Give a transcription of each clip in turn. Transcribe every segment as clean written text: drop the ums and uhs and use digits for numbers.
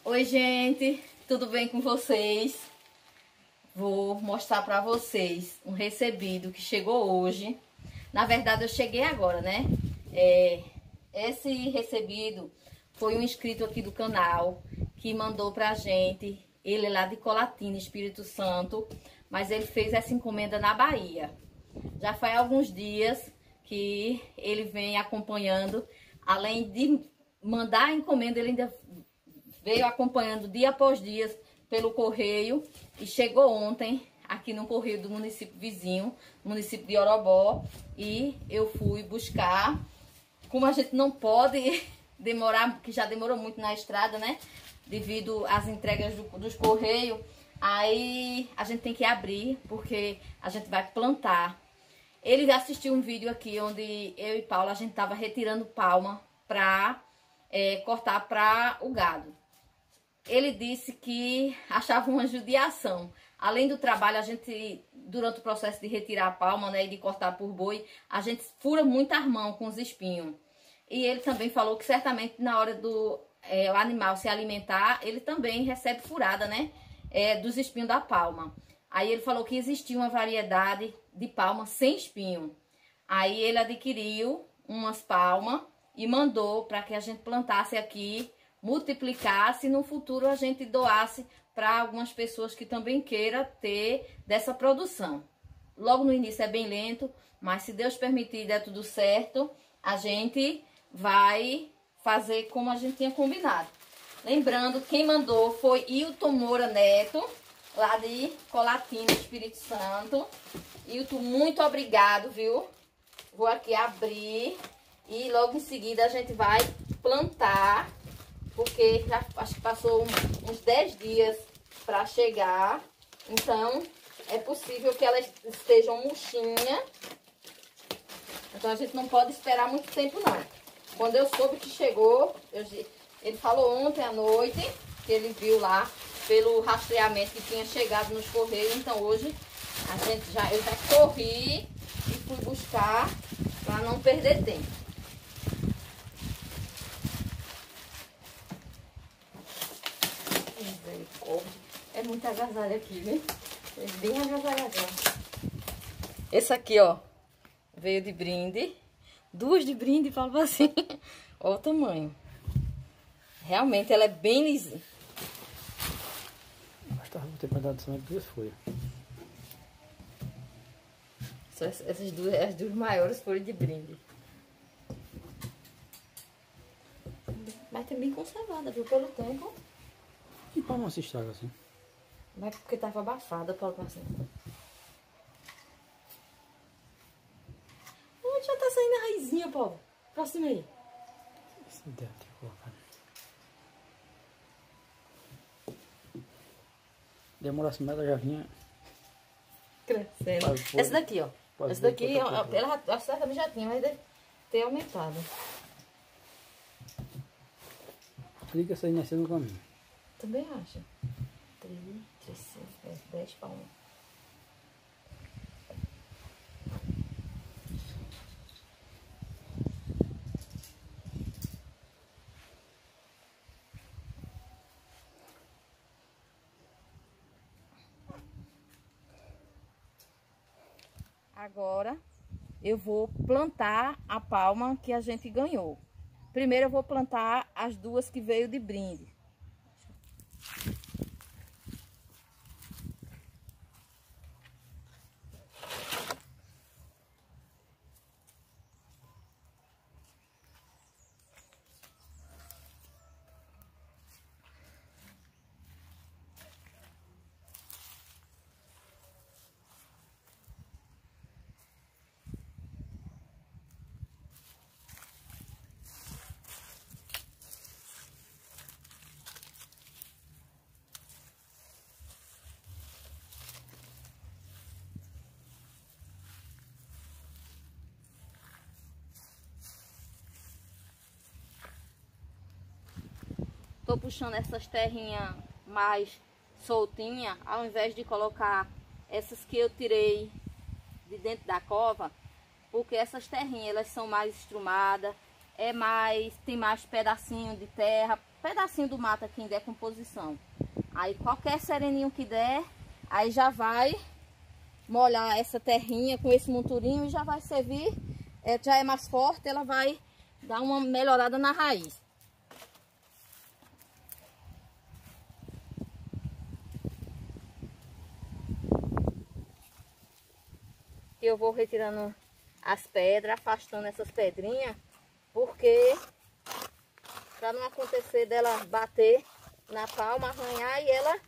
Oi, gente, tudo bem com vocês? Vou mostrar pra vocês um recebido que chegou hoje. Na verdade, eu cheguei agora, né? Esse recebido foi um inscrito aqui do canal que mandou pra gente. Ele é lá de Colatina, Espírito Santo, mas ele fez essa encomenda na Bahia. Já faz alguns dias que ele vem acompanhando. Além de mandar a encomenda, ele ainda veio acompanhando dia após dia pelo correio e chegou ontem aqui no correio do município vizinho, município de Orobó, e eu fui buscar. Como a gente não pode demorar, que já demorou muito na estrada, né? Devido às entregas dos correios, aí a gente tem que abrir porque a gente vai plantar. Ele assistiu um vídeo aqui onde eu e Paula, a gente tava retirando palma para cortar para o gado. Ele disse que achava uma judiação. Além do trabalho, a gente, durante o processo de retirar a palma, né, e de cortar por boi, a gente fura muito as mãos com os espinhos. E ele também falou que certamente na hora do o animal se alimentar, ele também recebe furada, né, dos espinhos da palma. Aí ele falou que existia uma variedade de palma sem espinho. Aí ele adquiriu umas palmas e mandou para que a gente plantasse aqui, multiplicasse e no futuro a gente doasse para algumas pessoas que também queiram ter dessa produção. Logo no início é bem lento, mas se Deus permitir e der tudo certo, a gente vai fazer como a gente tinha combinado. Lembrando, quem mandou foi Hilton Moura Neto, lá de Colatina, Espírito Santo. Hilton, muito obrigado, viu? Vou aqui abrir e logo em seguida a gente vai plantar, porque já acho que passou uns 10 dias para chegar. Então, é possível que elas estejam murchinhas. Então, a gente não pode esperar muito tempo, não. Quando eu soube que chegou, ele falou ontem à noite, que ele viu lá pelo rastreamento que tinha chegado nos correios. Então, hoje, eu já corri e fui buscar para não perder tempo. É muito agasalho aqui, né? É bem agasalhadão. Esse aqui, ó, veio de brinde. Duas de brinde, falo assim. Olha o tamanho. Realmente ela é bem lisinha. Bastava ter mandado só duas folhas. Só essas duas, as duas maiores foram de brinde. Mas também conservada, viu? Pelo tempo. E palma se estraga assim? Mas porque tava abafada, Paulo, assim. Onde já tá saindo a raizinha, Paulo? Próximo aí. Esse deve ter colocado. Demorasse mais, ela já vinha crescendo. Essa daqui, ó. Essa daqui, ela certamente já tinha, mas deve ter aumentado. Liga essa aí nasceu no caminho. Também acha? 10 palmas. Agora eu vou plantar a palma que a gente ganhou. Primeiro eu vou plantar as duas que veio de brinde. Tô puxando essas terrinhas mais soltinhas, ao invés de colocar essas que eu tirei de dentro da cova, porque essas terrinhas elas são mais estrumadas, tem mais pedacinho de terra pedacinho do mato aqui em decomposição. Aí qualquer sereninho que der, aí já vai molhar essa terrinha com esse monturinho e já vai servir, já é mais forte, ela vai dar uma melhorada na raiz. Eu vou retirando as pedras, afastando essas pedrinhas, porque para não acontecer dela bater na palma, arranhar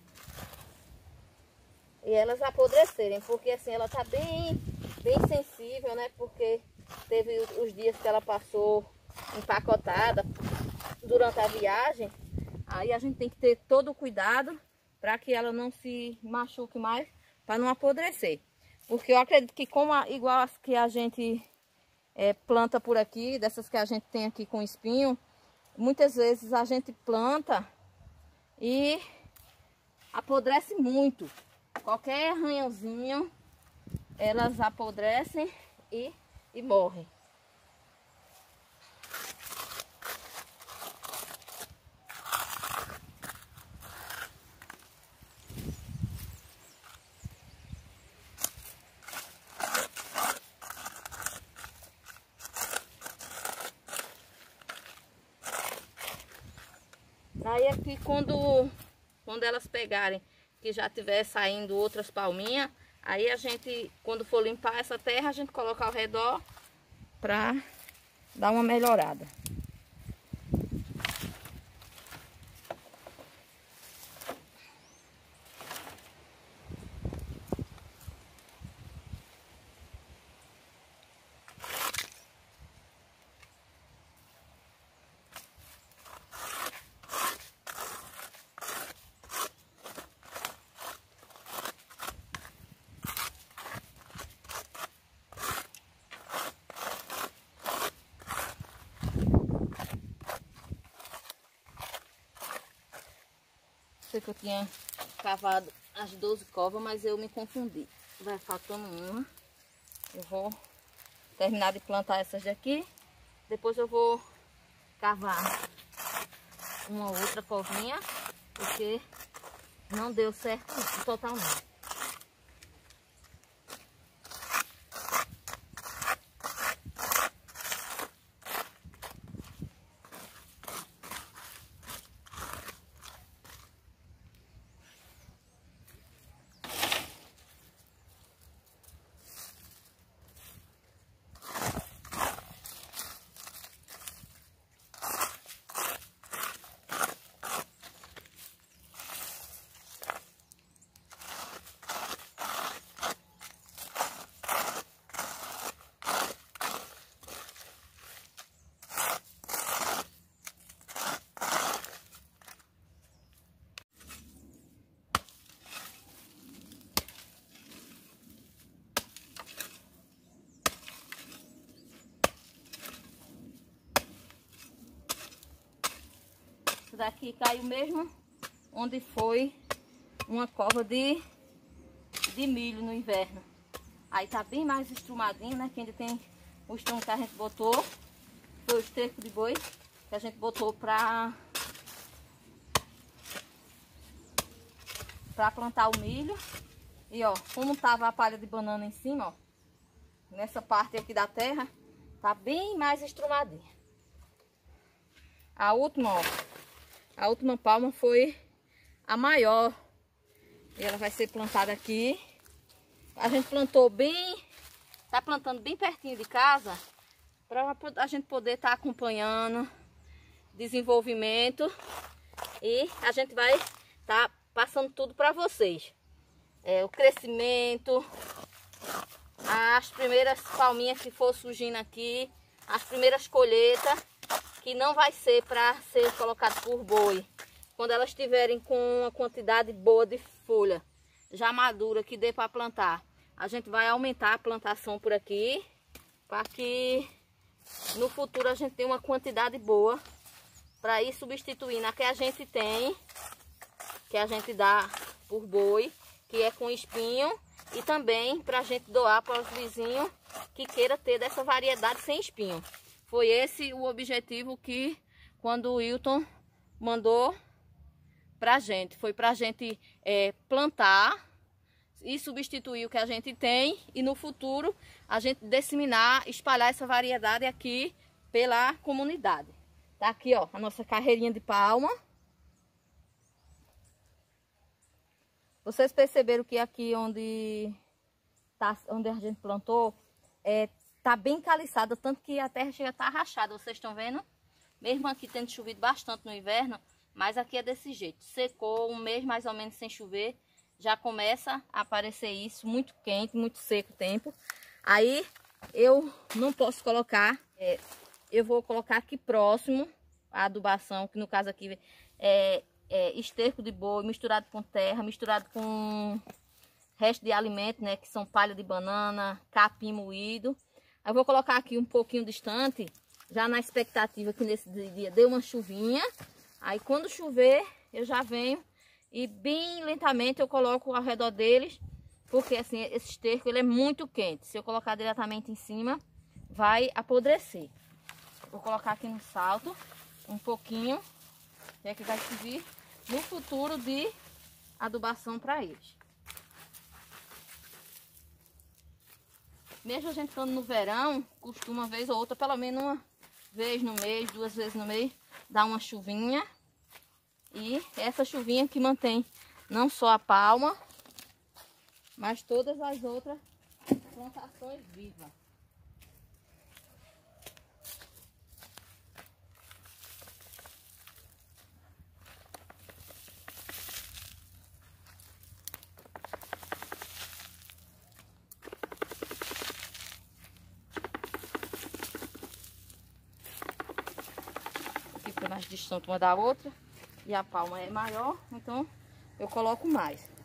e elas apodrecerem, porque assim ela tá bem sensível, né? Porque teve os dias que ela passou empacotada durante a viagem, aí a gente tem que ter todo o cuidado para que ela não se machuque mais, para não apodrecer. Porque eu acredito que igual as que a gente planta por aqui, dessas que a gente tem aqui com espinho, muitas vezes a gente planta e apodrece muito. Qualquer arranhãozinho, elas apodrecem e morrem. Aí aqui quando elas pegarem, que já tiver saindo outras palminhas, aí a gente, quando for limpar essa terra, a gente coloca ao redor pra dar uma melhorada. Sei que eu tinha cavado as 12 covas, mas eu me confundi. Vai faltando uma. Eu vou terminar de plantar essas daqui. Depois eu vou cavar uma outra covinha, porque não deu certo totalmente. Daqui caiu mesmo onde foi uma cova de milho no inverno. Aí tá bem mais estrumadinho, né? Que ainda tem o estrumo que a gente botou. Foi o esterco de boi que a gente botou pra plantar o milho. E ó, como tava a palha de banana em cima, ó, nessa parte aqui da terra, tá bem mais estrumadinha. A última, ó. A última palma foi a maior. E ela vai ser plantada aqui. A gente plantou bem... Tá plantando bem pertinho de casa. Para a gente poder estar acompanhando desenvolvimento. E a gente vai estar passando tudo para vocês. O crescimento. As primeiras palminhas que for surgindo aqui. As primeiras colheitas. Que não vai ser para ser colocado por boi. Quando elas estiverem com uma quantidade boa de folha, já madura, que dê para plantar, a gente vai aumentar a plantação por aqui, para que no futuro a gente tenha uma quantidade boa, para ir substituindo a que a gente tem, que a gente dá por boi, que é com espinho, e também para a gente doar para os vizinhos que queira ter dessa variedade sem espinho. Foi esse o objetivo que, quando o Wilton mandou pra gente. Foi pra gente plantar e substituir o que a gente tem e no futuro a gente disseminar, espalhar essa variedade aqui pela comunidade. Tá aqui, ó, a nossa carreirinha de palma. Vocês perceberam que aqui onde a gente plantou, tá bem caliçada, tanto que a terra chega a estar rachada, vocês estão vendo? Mesmo aqui tendo chovido bastante no inverno, mas aqui é desse jeito. Secou, um mês mais ou menos sem chover, já começa a aparecer isso, muito quente, muito seco o tempo. Aí eu não posso colocar, eu vou colocar aqui próximo a adubação, que no caso aqui é esterco de boi misturado com terra, misturado com resto de alimento, né, que são palha de banana, capim moído. Eu vou colocar aqui um pouquinho distante, já na expectativa que nesse dia dê uma chuvinha. Aí quando chover, eu já venho e bem lentamente eu coloco ao redor deles, porque assim, esse esterco ele é muito quente. Se eu colocar diretamente em cima, vai apodrecer. Vou colocar aqui no salto um pouquinho, que é que vai servir no futuro de adubação para eles. Mesmo a gente estando no verão, costuma uma vez ou outra, pelo menos uma vez no mês, 2 vezes no mês, dar uma chuvinha. E essa chuvinha que mantém não só a palma, mas todas as outras plantações vivas. Aqui fica mais distante uma da outra. E a palma é maior, então eu coloco mais.